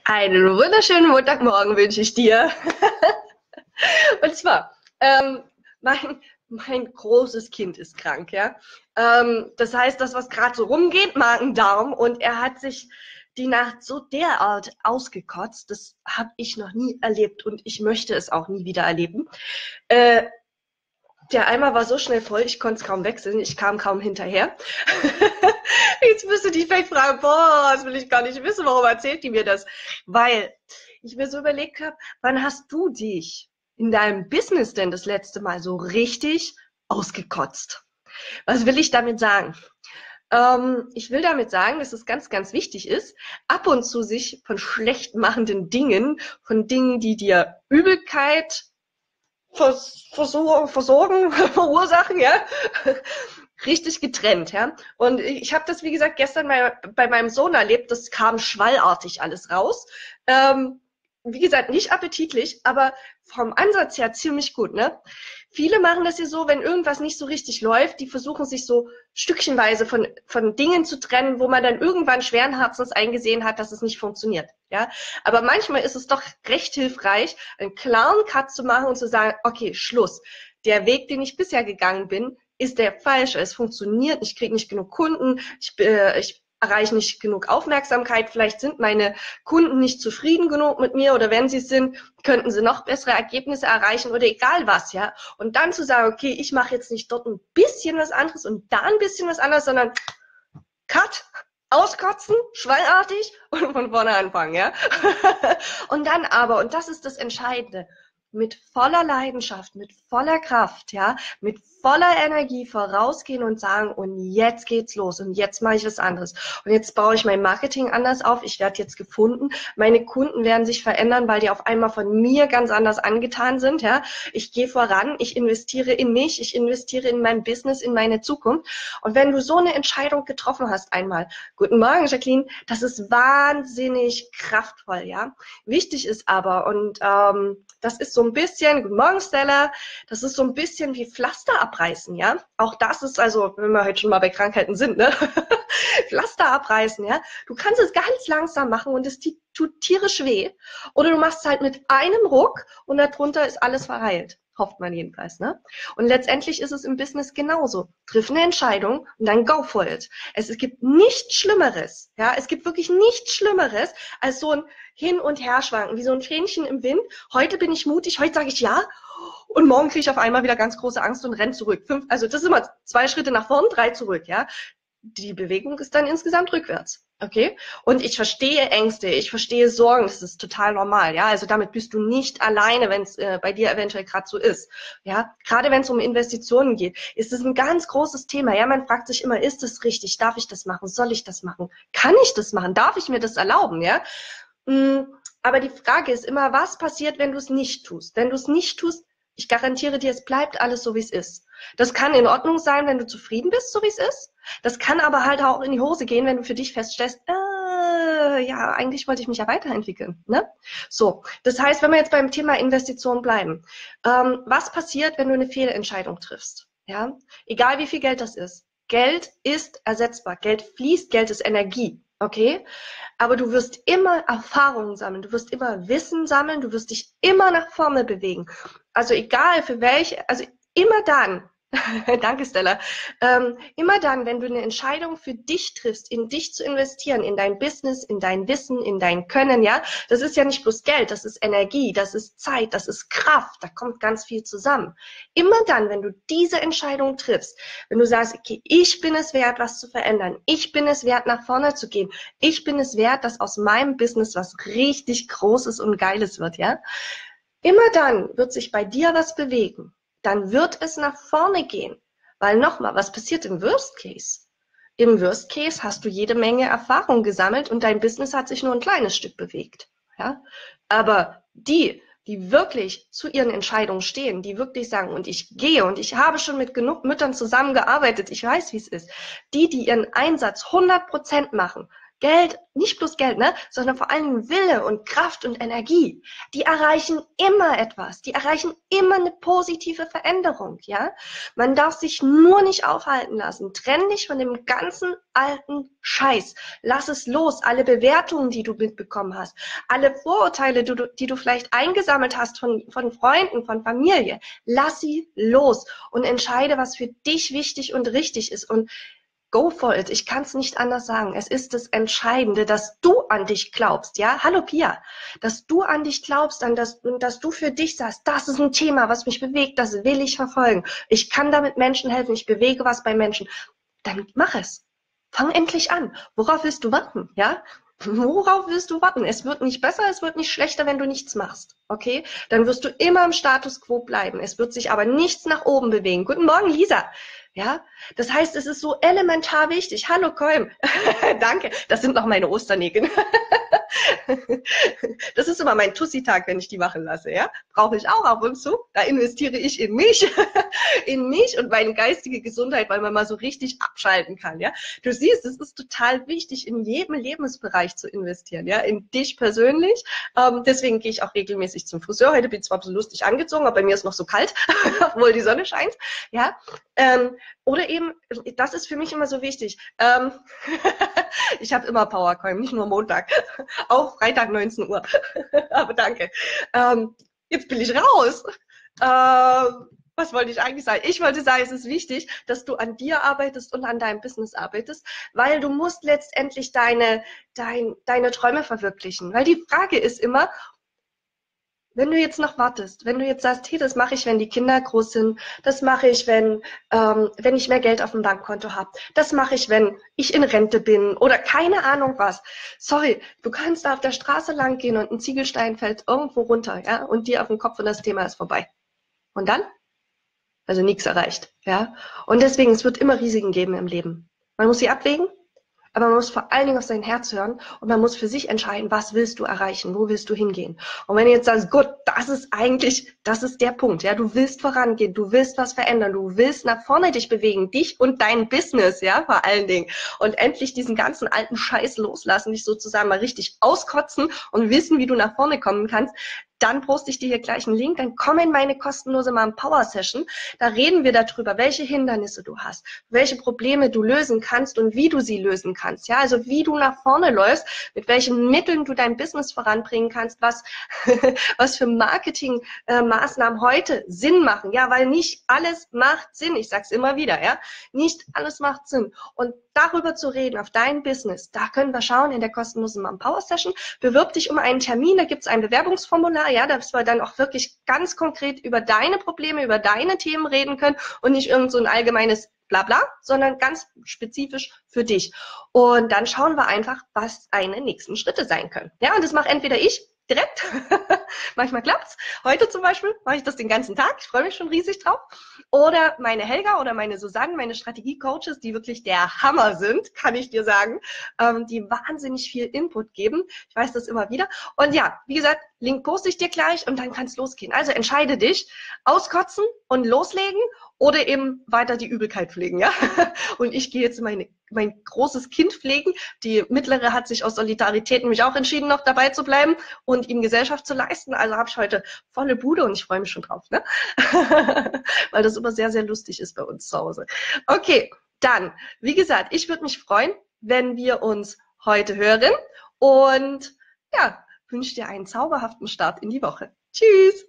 Einen wunderschönen Montagmorgen wünsche ich dir. Und zwar, mein großes Kind ist krank, ja. Das heißt, das, was gerade so rumgeht, Magen-Darm, und er hat sich die Nacht so derart ausgekotzt, das habe ich noch nie erlebt und ich möchte es auch nie wieder erleben. Der Eimer war so schnell voll, ich konnte es kaum wechseln, ich kam kaum hinterher. Jetzt wirst du dich vielleicht fragen, boah, das will ich gar nicht wissen, warum erzählt die mir das? Weil ich mir so überlegt habe, wann hast du dich in deinem Business denn das letzte Mal so richtig ausgekotzt? Was will ich damit sagen? Ich will damit sagen, dass es ganz, ganz wichtig ist, ab und zu sich von schlecht machenden Dingen, von Dingen, die dir Übelkeit verursachen, ja, richtig getrennt, ja. Und ich habe das, wie gesagt, gestern bei meinem Sohn erlebt, das kam schwallartig alles raus. Wie gesagt, nicht appetitlich, aber vom Ansatz her ziemlich gut, ne? Viele machen das ja so, wenn irgendwas nicht so richtig läuft, die versuchen sich so stückchenweise von Dingen zu trennen, wo man dann irgendwann schweren Herzens eingesehen hat, dass es nicht funktioniert, ja. Aber manchmal ist es doch recht hilfreich, einen klaren Cut zu machen und zu sagen, okay, Schluss. Der Weg, den ich bisher gegangen bin, ist der falsche. Es funktioniert, ich kriege nicht genug Kunden, ich erreiche nicht genug Aufmerksamkeit, vielleicht sind meine Kunden nicht zufrieden genug mit mir oder wenn sie es sind, könnten sie noch bessere Ergebnisse erreichen oder egal was, ja. Und dann zu sagen, okay, ich mache jetzt nicht dort ein bisschen was anderes und da ein bisschen was anderes, sondern Cut, auskotzen, schwallartig und von vorne anfangen, ja. Und dann aber, und das ist das Entscheidende, mit voller Leidenschaft, mit voller Kraft, ja, mit voller Energie vorausgehen und sagen, und jetzt geht's los und jetzt mache ich was anderes. Und jetzt baue ich mein Marketing anders auf, ich werde jetzt gefunden, meine Kunden werden sich verändern, weil die auf einmal von mir ganz anders angetan sind, ja. Ich gehe voran, ich investiere in mich, ich investiere in mein Business, in meine Zukunft. Und wenn du so eine Entscheidung getroffen hast einmal, guten Morgen, Jacqueline, das ist wahnsinnig kraftvoll, ja. Wichtig ist aber, und das ist so ein bisschen, guten Morgen Stella, das ist so ein bisschen wie Pflaster abreißen, ja. Auch das ist also, wenn wir heute schon mal bei Krankheiten sind, ne, Pflaster abreißen, ja. Du kannst es ganz langsam machen und es tut tierisch weh. Oder du machst es halt mit einem Ruck und darunter ist alles verheilt. Hofft man jedenfalls, ne? Und letztendlich ist es im Business genauso. Triff eine Entscheidung und dann go for it. Es gibt nichts Schlimmeres, ja, es gibt wirklich nichts Schlimmeres als so ein Hin- und Herschwanken, wie so ein Fähnchen im Wind. Heute bin ich mutig, heute sage ich ja und morgen kriege ich auf einmal wieder ganz große Angst und renne zurück. Also das ist immer 2 Schritte nach vorn, 3 zurück, ja. Die Bewegung ist dann insgesamt rückwärts. Okay? Und ich verstehe Ängste, ich verstehe Sorgen, das ist total normal, ja. Also damit bist du nicht alleine, wenn es bei dir eventuell gerade so ist. Ja, gerade wenn es um Investitionen geht, ist es ein ganz großes Thema. Ja, man fragt sich immer, ist das richtig? Darf ich das machen? Soll ich das machen? Kann ich das machen? Darf ich mir das erlauben? Ja. Aber die Frage ist immer, was passiert, wenn du es nicht tust? Wenn du es nicht tust, ich garantiere dir, es bleibt alles so, wie es ist. Das kann in Ordnung sein, wenn du zufrieden bist, so wie es ist. Das kann aber halt auch in die Hose gehen, wenn du für dich feststellst, ja, eigentlich wollte ich mich ja weiterentwickeln. Ne? So, das heißt, wenn wir jetzt beim Thema Investition bleiben, was passiert, wenn du eine Fehlentscheidung triffst? Ja, egal wie viel Geld das ist. Geld ist ersetzbar. Geld fließt, Geld ist Energie. Okay? Aber du wirst immer Erfahrungen sammeln, du wirst immer Wissen sammeln, du wirst dich immer nach vorne bewegen. Also egal für welche, also immer dann, danke Stella, immer dann, wenn du eine Entscheidung für dich triffst, in dich zu investieren, in dein Business, in dein Wissen, in dein Können, ja, das ist ja nicht bloß Geld, das ist Energie, das ist Zeit, das ist Kraft, da kommt ganz viel zusammen. Immer dann, wenn du diese Entscheidung triffst, wenn du sagst, okay, ich bin es wert, was zu verändern, ich bin es wert, nach vorne zu gehen, ich bin es wert, dass aus meinem Business was richtig Großes und Geiles wird, ja, immer dann wird sich bei dir was bewegen. Dann wird es nach vorne gehen. Weil nochmal, was passiert im Worst Case? Im Worst Case hast du jede Menge Erfahrung gesammelt und dein Business hat sich nur ein kleines Stück bewegt. Ja? Aber die wirklich zu ihren Entscheidungen stehen, die wirklich sagen, und ich gehe und ich habe schon mit genug Müttern zusammengearbeitet, ich weiß, wie es ist, die ihren Einsatz 100% machen, Geld, nicht bloß Geld, ne, sondern vor allem Wille und Kraft und Energie, die erreichen immer etwas, die erreichen immer eine positive Veränderung, ja. Man darf sich nur nicht aufhalten lassen. Trenn dich von dem ganzen alten Scheiß. Lass es los. Alle Bewertungen, die du mitbekommen hast, alle Vorurteile, die du vielleicht eingesammelt hast von Freunden, von Familie, lass sie los und entscheide, was für dich wichtig und richtig ist. Und go for it. Ich kann es nicht anders sagen. Es ist das Entscheidende, dass du an dich glaubst, ja? Hallo Pia. Dass du an dich glaubst, dass du für dich sagst, das ist ein Thema, was mich bewegt, das will ich verfolgen. Ich kann damit Menschen helfen, ich bewege was bei Menschen. Dann mach es. Fang endlich an. Worauf willst du warten, ja? Worauf willst du warten? Es wird nicht besser, es wird nicht schlechter, wenn du nichts machst, okay? Dann wirst du immer im Status quo bleiben. Es wird sich aber nichts nach oben bewegen. Guten Morgen, Lisa. Ja, das heißt, es ist so elementar wichtig. Hallo, Kolm. Danke. Das sind noch meine Osternägel. Das ist immer mein Tussi-Tag, wenn ich die machen lasse, ja? Brauche ich auch ab und zu. Da investiere ich in mich, in mich und meine geistige Gesundheit, weil man mal so richtig abschalten kann, ja? Du siehst, es ist total wichtig, in jedem Lebensbereich zu investieren, ja? In dich persönlich. Deswegen gehe ich auch regelmäßig zum Friseur. Heute bin ich zwar so lustig angezogen, aber bei mir ist noch so kalt, obwohl die Sonne scheint, ja? Oder eben, das ist für mich immer so wichtig. Ich habe immer Powercoin, nicht nur Montag. Auch Freitag 19 Uhr. Aber danke. Jetzt bin ich raus. Was wollte ich eigentlich sagen? Ich wollte sagen, es ist wichtig, dass du an dir arbeitest und an deinem Business arbeitest, weil du musst letztendlich deine Träume verwirklichen. Weil die Frage ist immer, wenn du jetzt noch wartest, wenn du jetzt sagst, hey, das mache ich, wenn die Kinder groß sind, das mache ich, wenn ich mehr Geld auf dem Bankkonto habe, das mache ich, wenn ich in Rente bin oder keine Ahnung was. Sorry, du kannst da auf der Straße lang gehen und ein Ziegelstein fällt irgendwo runter, ja, und dir auf den Kopf und das Thema ist vorbei. Und dann? Also nichts erreicht, ja. Und deswegen, es wird immer Risiken geben im Leben. Man muss sie abwägen. Aber man muss vor allen Dingen auf sein Herz hören und man muss für sich entscheiden, was willst du erreichen, wo willst du hingehen. Und wenn du jetzt sagst, Gott, das ist der Punkt, ja, du willst vorangehen, du willst was verändern, du willst nach vorne dich bewegen, dich und dein Business, ja, vor allen Dingen. Und endlich diesen ganzen alten Scheiß loslassen, dich sozusagen mal richtig auskotzen und wissen, wie du nach vorne kommen kannst, dann poste ich dir hier gleich einen Link, dann komm in meine kostenlose Power-Session. Da reden wir darüber, welche Hindernisse du hast, welche Probleme du lösen kannst und wie du sie lösen kannst. Ja, also wie du nach vorne läufst, mit welchen Mitteln du dein Business voranbringen kannst, was für Marketingmaßnahmen heute Sinn machen. Ja, weil nicht alles macht Sinn. Ich sag's immer wieder, ja. Nicht alles macht Sinn. Und darüber zu reden, auf dein Business, da können wir schauen in der kostenlosen Power-Session. Bewirb dich um einen Termin, da gibt's ein Bewerbungsformular, ja, dass wir dann auch wirklich ganz konkret über deine Probleme, über deine Themen reden können und nicht irgend so ein allgemeines Blabla, sondern ganz spezifisch für dich. Und dann schauen wir einfach, was deine nächsten Schritte sein können. Ja, und das mache entweder ich direkt, manchmal klappt's. Heute zum Beispiel mache ich das den ganzen Tag, ich freue mich schon riesig drauf. Oder meine Helga oder meine Susanne, meine Strategie-Coaches, die wirklich der Hammer sind, kann ich dir sagen, die wahnsinnig viel Input geben. Ich weiß das immer wieder. Und ja, wie gesagt, Link poste ich dir gleich und dann kann es losgehen. Also entscheide dich, auskotzen und loslegen oder eben weiter die Übelkeit pflegen, ja. Und ich gehe jetzt mein großes Kind pflegen. Die mittlere hat sich aus Solidarität nämlich auch entschieden, noch dabei zu bleiben und ihm Gesellschaft zu leisten. Also habe ich heute volle Bude und ich freue mich schon drauf, ne? Weil das immer sehr, sehr lustig ist bei uns zu Hause. Okay, dann, wie gesagt, ich würde mich freuen, wenn wir uns heute hören und ja, wünsche dir einen zauberhaften Start in die Woche. Tschüss!